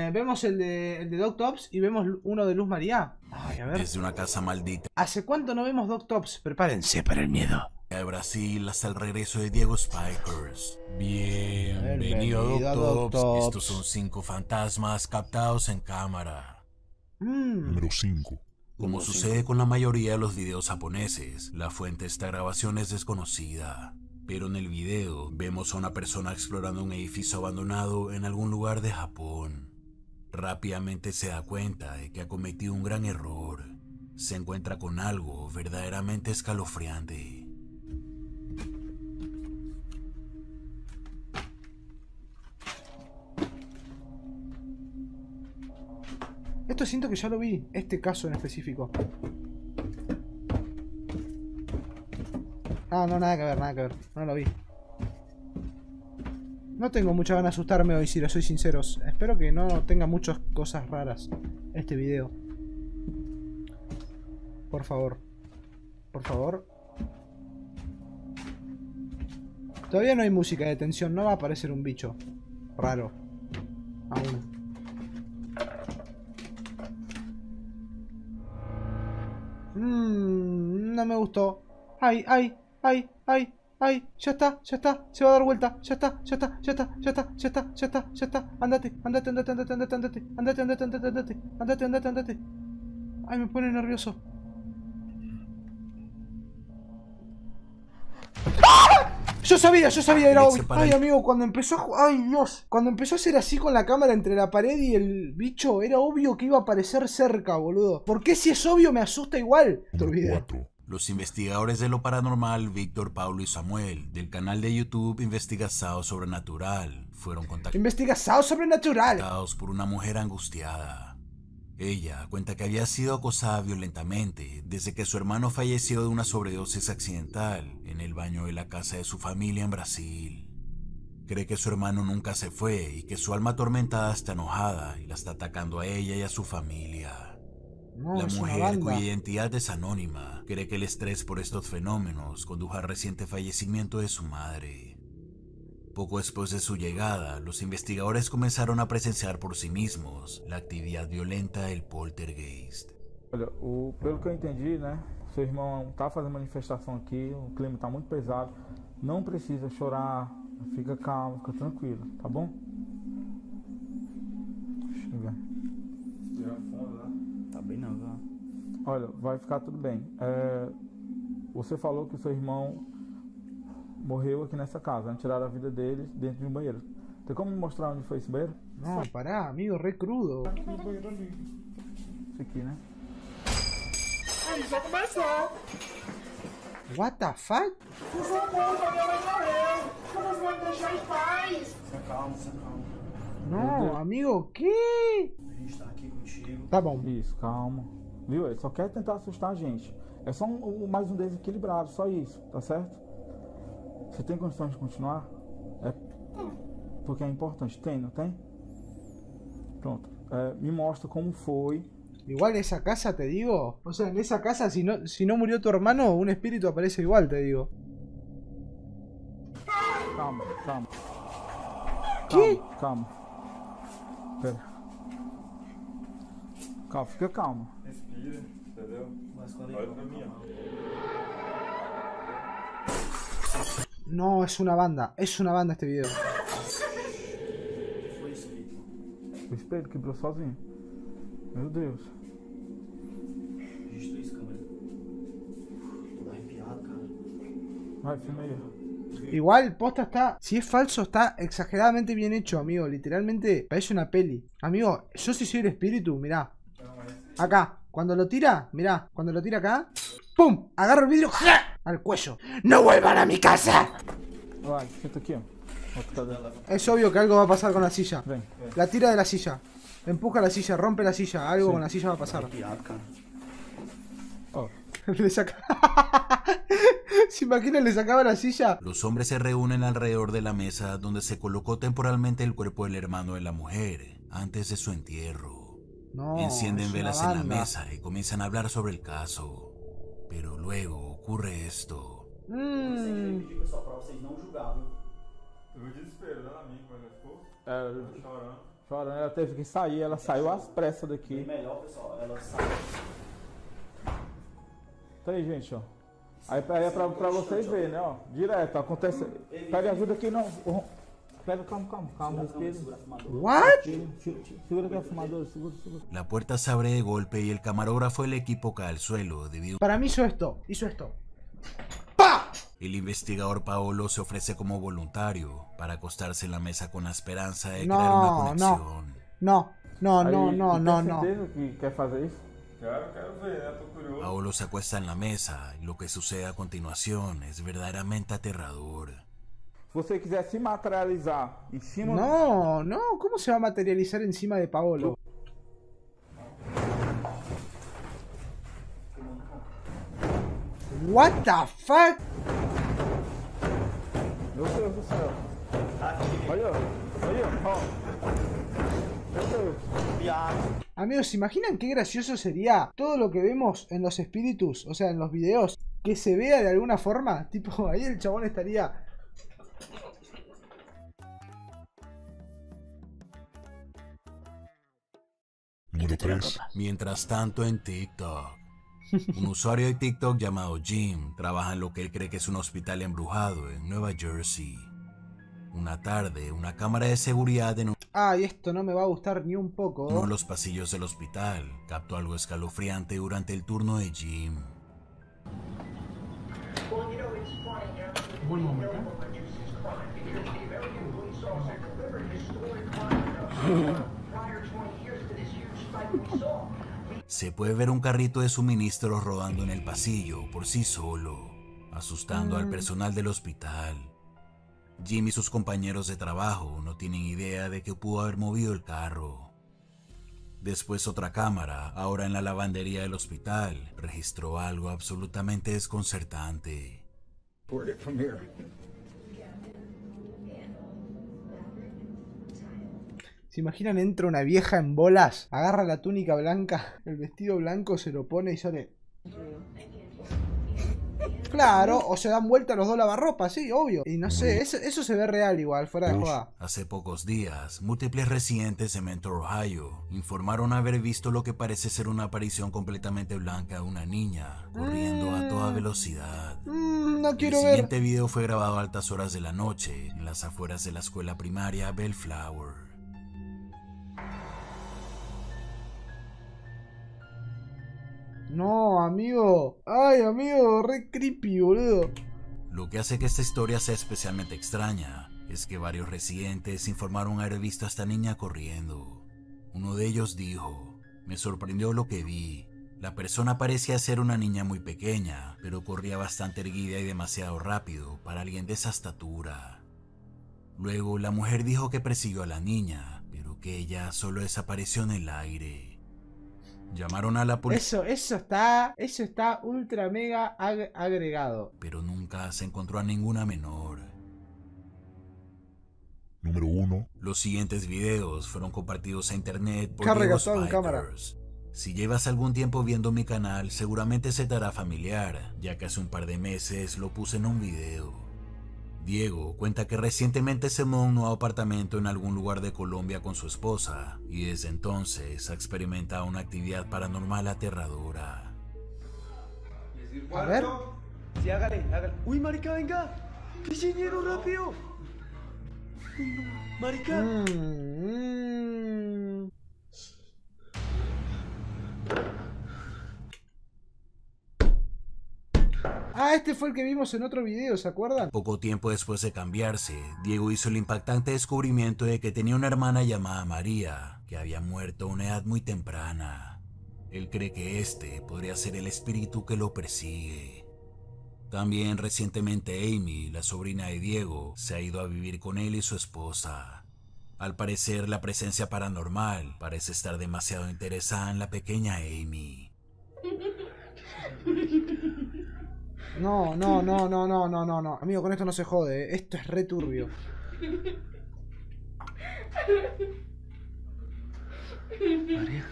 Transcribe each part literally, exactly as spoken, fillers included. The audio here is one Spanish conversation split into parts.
Eh, vemos el de, el de Doctops y vemos uno de Luz María. Ay, a ver. Desde una casa maldita ¿Hace cuánto no vemos Doctops? Prepárense para el miedo. de Brasil hasta el regreso de Diego Spikers. Bienvenido, Bienvenido a Doctops. Doctops. Estos son cinco fantasmas captados en cámara. Mm. Número cinco. Como sucede con la mayoría de los videos japoneses, la fuente de esta grabación es desconocida. Pero en el video vemos a una persona explorando un edificio abandonado en algún lugar de Japón. Rápidamente se da cuenta de que ha cometido un gran error. Se encuentra con algo verdaderamente escalofriante. Esto siento que ya lo vi, este caso en específico. Ah, no, nada que ver, nada que ver. No lo vi. No tengo mucha ganas de asustarme hoy, si lo soy sincero. Espero que no tenga muchas cosas raras este video. Por favor. Por favor. Todavía no hay música de tensión. No va a aparecer un bicho raro. Aún. Mmm, no me gustó. Ay, ay, ay, ay, ay. Ya está, ya está. Se va a dar vuelta. Ya está, ya está, ya está, ya está, ya está, ya está, ya está. Andate, andate, andate, andate, andate, andate. Andate, andate, andate, andate. Andate, andate, andate. Ay, me pone nervioso. Yo sabía, yo sabía, era obvio. Ay, amigo, cuando empezó a... Ay, Dios. Cuando empezó a hacer así con la cámara entre la pared y el bicho, era obvio que iba a aparecer cerca, boludo. ¿Por qué si es obvio me asusta igual? Te olvidé. cuatro. Los investigadores de lo paranormal, Víctor, Paulo y Samuel, del canal de YouTube Investigación Sobrenatural, fueron contactados Investigación Sobrenatural. por una mujer angustiada. Ella cuenta que había sido acosada violentamente desde que su hermano falleció de una sobredosis accidental en el baño de la casa de su familia en Brasil. Cree que su hermano nunca se fue y que su alma atormentada está enojada y la está atacando a ella y a su familia. No, La es una mujer, banda. cuya identidad es anónima, cree que el estrés por estos fenómenos condujo al reciente fallecimiento de su madre. Poco después de su llegada, los investigadores comenzaron a presenciar por sí mismos la actividad violenta del poltergeist. Olha, o, pelo que eu entendi, né, seu irmão tá fazendo manifestação aqui, o clima tá muito pesado, não precisa chorar, fica calmo, fica tranquilo, tá bom? Deixa eu ver. Tirar fundo, né? Tá bem não, tá? Olha, vai ficar tudo bem. É, você falou que o seu irmão morreu aqui nessa casa, né? Tiraram a vida dele dentro de um banheiro. Tem como me mostrar onde foi esse banheiro? No, pará, amigo, re crudo. Esse aqui, né? Aí já começou. What the fuck? O seu povo, a minha mãe morreu. Como você vai me deixar em paz? Se acalma, se acalma. No, amigo, ¿qué? A gente tá aqui contigo. Tá bom. Isso, calma. Viu? Ele só quer tentar assustar a gente. É só um, um- mais um desequilibrado, só isso, tá certo? Você tem condições de continuar? É porque é importante. Tem, não tem? Pronto. É, me mostra como foi. Igual esa casa, te digo. O sea, en esa casa, si no, si no murió tu hermano, un espíritu aparece igual, te digo. Calma, calma. ¿Qué? Calma, calma. Pera. Calma, fica calma. Respira, entendeu? Mas quando Olha ele pra mim, ó. No, es una banda. Es una banda este video. foi isso, Vitor? O espelho quebrou sozinho. Meu Deus. Registrou isso, câmera. Tô arrepiado, cara. Vai, filma aí. Igual, posta está... Si es falso, está exageradamente bien hecho, amigo. Literalmente, parece una peli. Amigo, yo si soy el espíritu, mirá. Acá. Cuando lo tira, mirá. Cuando lo tira acá... ¡Pum! Agarro el vidrio... ¡ja! Al cuello. ¡No vuelvan a mi casa! Vai, senta aqui, ó. Outra cadeira. Es obvio que algo va a pasar con la silla. Vem. La tira de la silla. Empuja la silla, rompe la silla. Algo Sí. con la silla va a pasar. Arrepiado, cara. Ó. Le saca... ¿Se imaginan? Le sacaba la silla. Los hombres se reúnen alrededor de la mesa donde se colocó temporalmente el cuerpo del hermano de la mujer antes de su entierro. No, Encienden es una velas en la banda. mesa y comienzan a hablar sobre el caso. Pero luego ocurre esto. Sempre Mmm... pedir, pessoal, pra vocês não julgar, viu? Eu vou desespero, dá na mim, mas ficou É, chorando. Chorando, ela teve que sair, ela saiu às pressas daqui. Melhor, pessoal, ela sai. Tá aí, gente, ó. Aí, aí é pra, pra vocês verem, né, ó. Direto, acontece. Pega ajuda aqui, não. Pega, calma, calma, calma, respira. What? Segura aqui a fumadora, segura, segura. La puerta se abre de golpe y el camarógrafo del equipo cae al suelo debido Para mí hizo esto, hizo esto. ¡Pa! El investigador Paolo se ofrece como voluntario para acostarse en la mesa con la esperanza de No, crear una no. conexión. No, no, no, Aí, no, tu no, tem no. certeza que quer fazer isso? Claro, quero ver, né? Tô curioso. Paolo se acuesta en la mesa y lo que sucede a continuación es verdaderamente aterrador. Se você quiser se materializar em cima... No, no, ¿cómo se va a materializar encima de Paolo? What the fuck? Meu Deus do céu. Olha, olha, ó. Meu Deus. Amigos, ¿se imaginan qué gracioso sería todo lo que vemos en los espíritus? O sea, en los videos, que se vea de alguna forma. Tipo, ahí el chabón estaría... Número tres. Mientras tanto en TikTok, un usuario de TikTok llamado Jim trabaja en lo que él cree que es un hospital embrujado en Nueva Jersey. Una tarde, una cámara de seguridad en Ay, esto no me va a gustar ni un poco. uno de los pasillos del hospital captó algo escalofriante durante el turno de Jim. Buen momento. Se puede ver un carrito de suministros rodando en el pasillo por sí solo, asustando al personal del hospital. Jim y sus compañeros de trabajo no tienen idea de que pudo haber movido el carro. Después otra cámara, ahora en la lavandería del hospital, registró algo absolutamente desconcertante. ¿Se imaginan? Entra una vieja en bolas, agarra la túnica blanca, el vestido blanco, se lo pone y sale... Claro, o se dan vuelta los dos lavarropas, sí, obvio. Y no sé, eso, eso se ve real igual, fuera de joda. Hace pocos días, múltiples residentes de Mentor, Ohio, informaron haber visto lo que parece ser una aparición completamente blanca de una niña, corriendo a toda velocidad. Mm, no El quiero ver. siguiente video fue grabado a altas horas de la noche, en las afueras de la escuela primaria Bellflower. No, amigo. Ay, amigo, re creepy, boludo. Lo que hace que esta historia sea especialmente extraña es que varios residentes informaron haber visto a esta niña corriendo. Uno de ellos dijo: "Me sorprendió lo que vi. La persona parecía ser una niña muy pequeña, pero corría bastante erguida y demasiado rápido para alguien de esa estatura". Luego la mujer dijo que persiguió a la niña, pero que ella solo desapareció en el aire. Llamaron a la policía, Eso, eso está, eso está ultra mega ag- agregado. pero nunca se encontró a ninguna menor. Número uno. Los siguientes videos fueron compartidos a internet por Carga Diego todo en cámara. Spiders. Si llevas algún tiempo viendo mi canal, seguramente se te hará familiar, ya que hace un par de meses lo puse en un video. Diego cuenta que recientemente se mudó a un nuevo apartamento en algún lugar de Colombia con su esposa, y desde entonces ha experimentado una actividad paranormal aterradora. A ver. Sí, hágale, hágale. Uy, marica, venga. Pichiñero, rápido. Uy, no, marica. Mm, mm. Ah, este fue el que vimos en otro video, ¿se acuerdan? Poco tiempo después de cambiarse, Diego hizo el impactante descubrimiento de que tenía una hermana llamada María, que había muerto a una edad muy temprana. Él cree que este podría ser el espíritu que lo persigue. También recientemente Amy, la sobrina de Diego, se ha ido a vivir con él y su esposa. Al parecer, la presencia paranormal parece estar demasiado interesada en la pequeña Amy. No, no, no, no, no, no, no, no. Amigo, con esto no se jode, ¿eh? Esto es re turbio. María.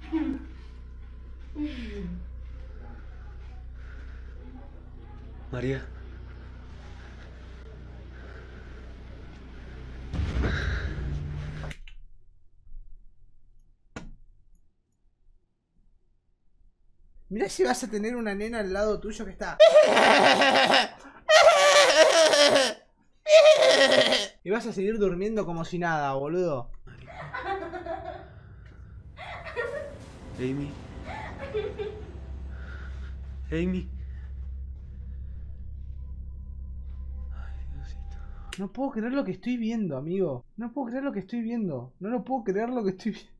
María. Mirá si vas a tener una nena al lado tuyo que está. Y vas a seguir durmiendo como si nada, boludo. Amy. Amy. Ay, Diosito. No puedo creer lo que estoy viendo, amigo. No puedo creer lo que estoy viendo. No lo puedo creer lo que estoy viendo.